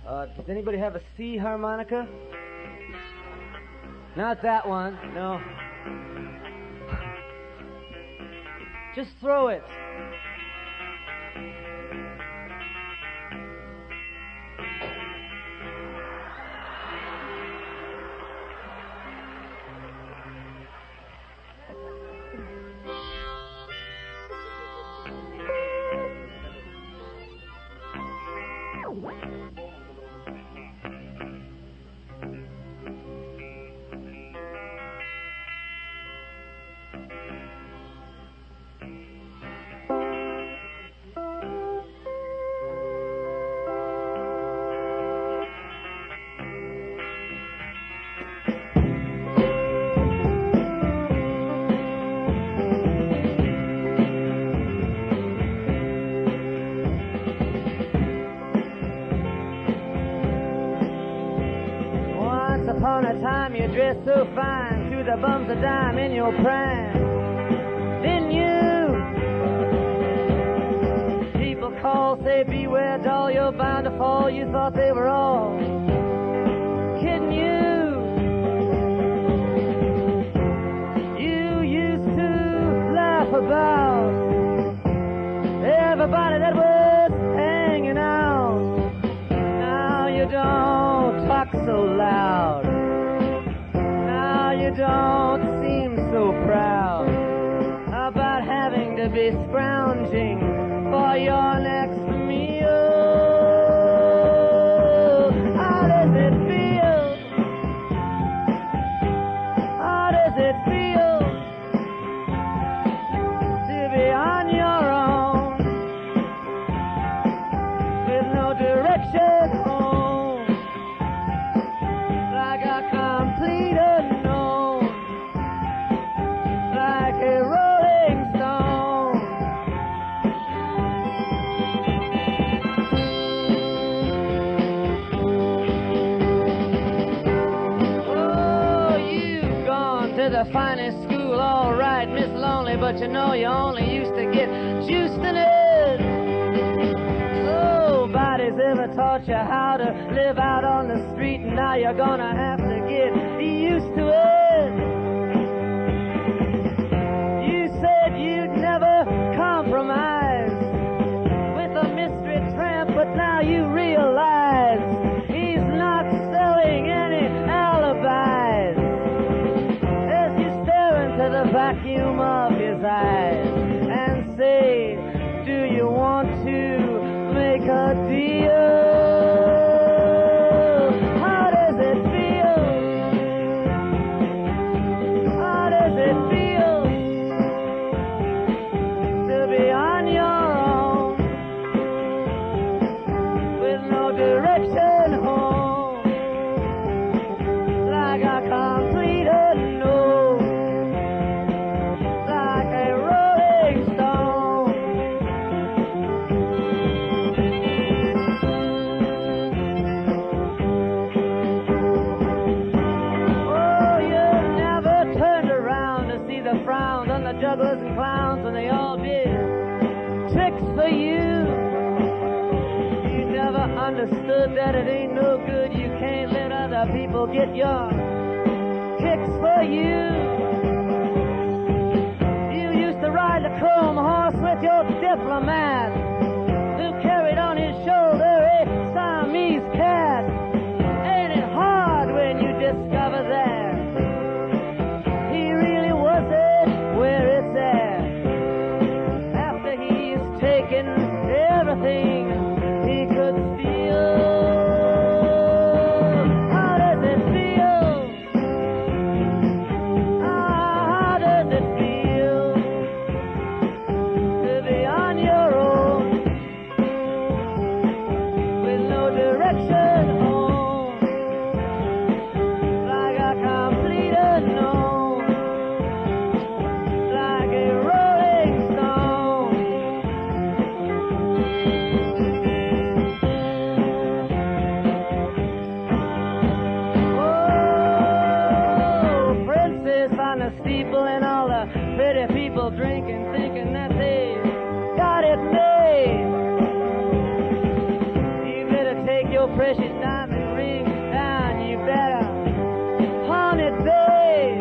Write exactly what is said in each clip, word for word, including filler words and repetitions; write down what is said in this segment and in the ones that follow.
Uh, does anybody have a C harmonica? Not that one, no. Just throw it. Upon a time you dressed so fine, threw the bums a dime in your prime, didn't you? People call, say beware doll, you're bound to fall. You thought they were all kidding you. You used to laugh about everybody that was hanging out. Now you don't talk so loud. You don't seem so proud about having to be scrounging for your next meal. How does it feel? How does it feel to be on your own with no direction home, like a complete unknown? A rolling stone. Oh, you've gone to the finest school, all right, Miss Lonely, but you know you only used to get juiced in it. Nobody's ever taught you how to live out on the street, and now you're gonna have to get used to it. You'd never compromise with a mystery tramp, but now you realize he's not selling any alibis as you stare into the vacuum of his eyes and say, do you want to make a deal? How does it feel? How does it feel on your own with no direction home, like a complete unknown, like a rolling stone? Oh, you never turned around to see the frowns on the jugglers and clowns when they all did tricks for you. You never understood that it ain't no good. You can't let other people get your kicks for you. You used to ride the chrome horse with your diplomat, who carried on his shoulder a Siamese cat. Ain't it hard when you discover that he really wasn't where it's at? Taking everything he could steal. How does it feel? How does it feel to be on your own with no direction home, like a complete unknown, like a rolling stone? On the steeple and all the pretty people drinking, thinking that they got it made. You better take your precious diamond ring, and you better pawn it, babe.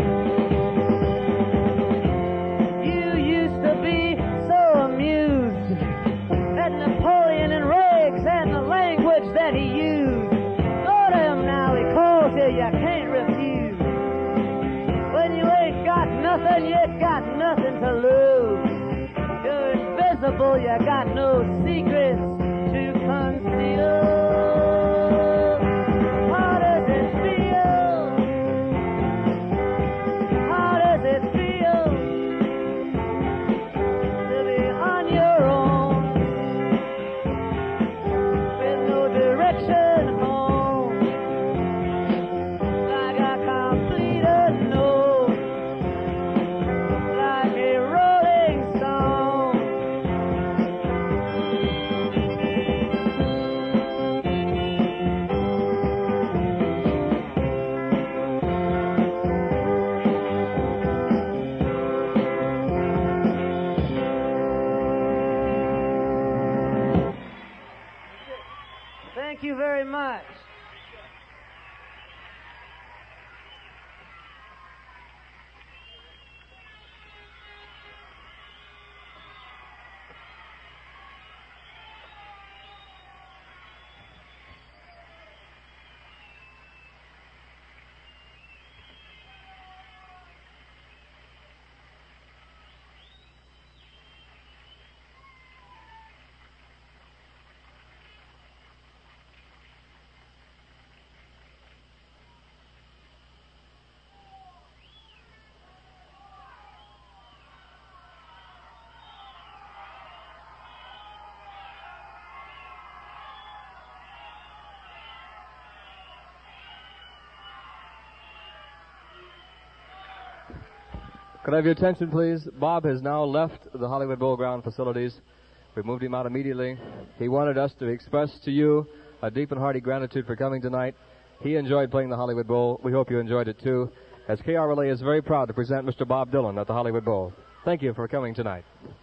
You used to be so amused at Napoleon and Riggs and the language that he used. Go to him now, he calls you, you can't refuse. When you ain't got nothing, you got nothing to lose. You're invisible, you got no secrets to conceal. How does it feel? How does it feel to be on your own with no direction home, like a complete unknown, like a rolling stone? Thank you very much. Could I have your attention, please? Bob has now left the Hollywood Bowl ground facilities. We've moved him out immediately. He wanted us to express to you a deep and hearty gratitude for coming tonight. He enjoyed playing the Hollywood Bowl. We hope you enjoyed it, too, as K R L A is very proud to present Mister Bob Dylan at the Hollywood Bowl. Thank you for coming tonight.